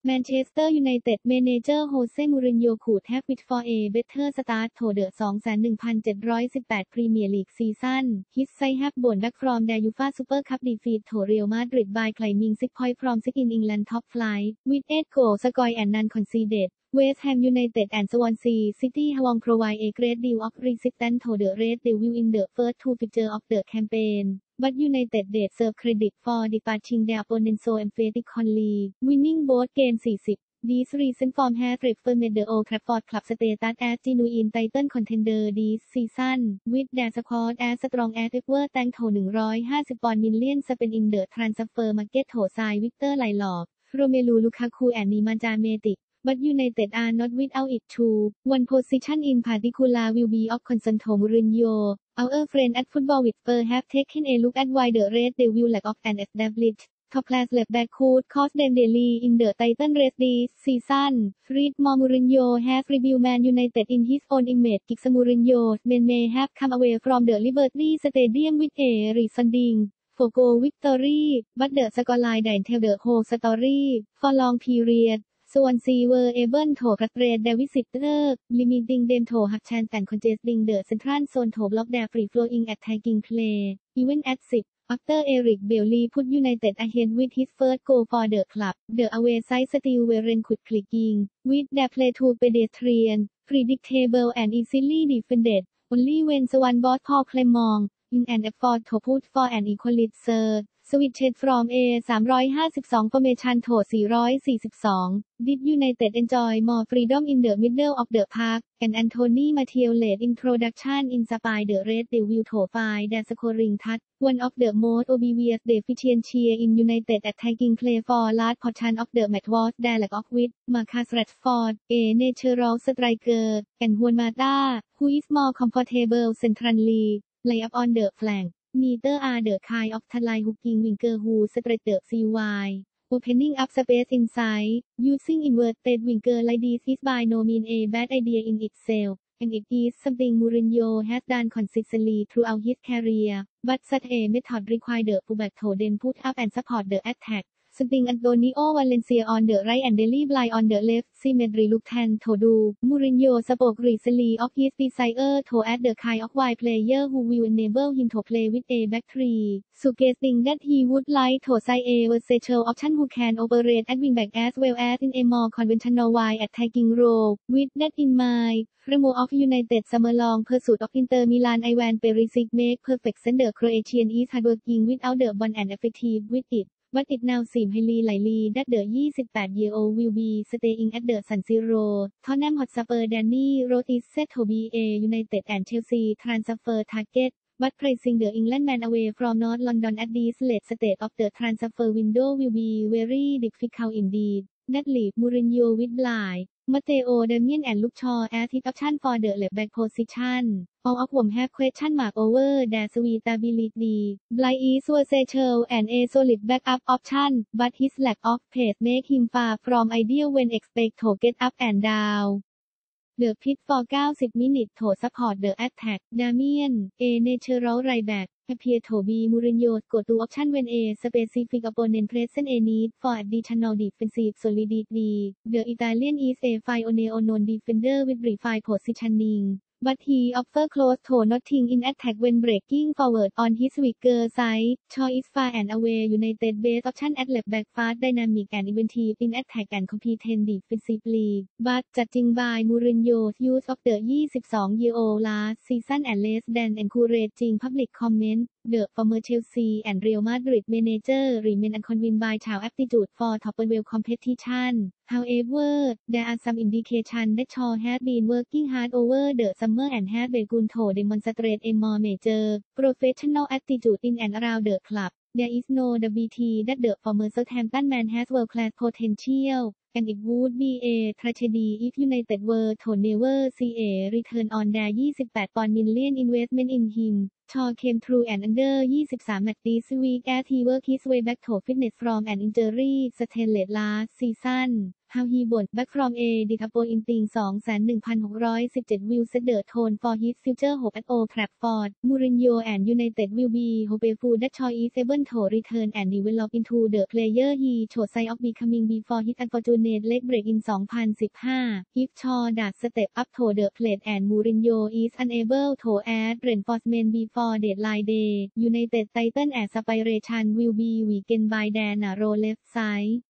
แมนเชสเตอร์ยูไนเต็ดเมเนเจอร์โฮเซ่มูรินโญ่ขู่แทบวิดฟอร์เบเทอร์สตาร์ทโถเดอะ2,1718 พรีเมียร์ลีกซีซั่นฮิตไซแฮบบ่นแบ็กฟรอมแดยูฟ่าซูเปอร์คัพดีฟีทโถเรียลมาดริดบายไคลมิงซิกพอยต์ฟรอมซิกอินอิงแลนด์ท็อปไฟล์วิด8 โกลสกอยแอนนันคอนซีเดดWest Ham United and Swansea City have provide a great deal of resistance to the Red Devils in the first two fixtures of the campaign, but United deserve credit for dispatching their opponents so emphatically, winning both games 40. This recent form has reaffirmed the Old Trafford Club status as genuine title contender this season, with their squad as strong as ever thanks to £150 million spent in the transfer market to sign Victor Lindelof, Romelu Lukaku and Nemanja Matic.But United are not without it too. One position in particular will be of concern to Mourinho. Our friends at Football Whisper have taken a look at why the Red Devils lack of an established top-class left-back could cost them dearly in the title race this season. Read more. Mourinho has rebuilt Man United in his own image. Jose Mourinho's men may have come away from the Liberty Stadium with a resounding 4-goal victory, but the scoreline didn't tell the whole story. For long period.Swansea were able to frustrate their visitors, limiting them to hard chance and congesting the central zone to block their free-flowing attacking play. Even at 10, after Eric Bailly put United ahead with his first goal for the club, the away side still weren't quick-clicking, with their play too pedestrian, predictable and easily defended. Only when Swan bought Paul Clement, in an effort to put for an equalizer.Switched from a 352 formation to 442, did United enjoy more freedom in the middle of the park, and Anthony Martial's late introduction inspired the Red Devils to find their scoring touch. One of the most obvious deficiencies in United attacking play for large portion of the match was their lack of width. Marcus Rashford, a natural striker, and Juan Mata, who is more comfortable centrally, lay up on the flank.Neither are the kind of tall hooking winger who stretch the field wide, opening up space inside. Using inverted winger like this is by no means a bad idea in itself, and it is something Mourinho has done consistently throughout his career. But such a method requires the fullback to then put up and support the attack.Sting Antonio Valencia on the right and Dele Blind on the left seemed reluctant to do. Mourinho spoke recently of his desire to add the kind of wide player who will enable him to play with a back three, suggesting that he would like to sign a versatile option who can operate at wingback as well as in a more conventional wide attacking role. With that in mind, remove of United summer-long pursuit of Inter Milan Ivan Perisic make perfect sense. The Croatian is hardworking without the ball and effective with it.But it now seems highly likely that the 28-year-old will be staying at the San Siro. Tottenham Hotspur Danny Rose is set to be a United and Chelsea transfer target, but placing the Englandman away from North London at this late stage of the transfer window will be very difficult indeed. That leaves Mourinho with Matteo Darmian and Luke Shaw as his option for the left-back position. All of them have question mark over their suitability. Blind is versatile and a solid backup option, but his lack of pace makes him far from ideal when expected to get up and down the pitch for 90 minutes to support the attack. Darmian, a natural right back, appears to be Mourinho's go-to option when a specific opponent presents a need for additional defensive solidity. The Italian is a fine unknown defender with refined positioning.But he offers close to nothing in attack when breaking forward on his weaker side. Shaw is far and away United best option at left back, fast, dynamic and inventive in attack and competent defensively. But judging by Mourinho's use of the 22-year-old last season and less than encouraging public comment, the former Chelsea and Real Madrid manager remain unconvinced by Shaw's aptitude for top-level competition. However, there are some indications that Shaw has been working hard over the summer and has begun to demonstrate a more mature, professional attitude in and around the club. There is no doubt that the former Southampton man has world-class potential, and it would be a tragedy if United were to never see a return on their £28 million investment in him. Shaw came through an under-23 match this week as he worked his way back to fitness from an injury sustained late last season. how he bounced back from a disappointing 21,617 will set the tone for his future hope at Old Trafford. Mourinho and United will be hopeful that Shaw is able to return and develop into the player he showed signs of becoming before his unfortunate leg break in 2015. If Shaw does step up to the plate and Mourinho is unable to add reinforcement before deadline day, United title aspiration will be weakened by their narrow left side.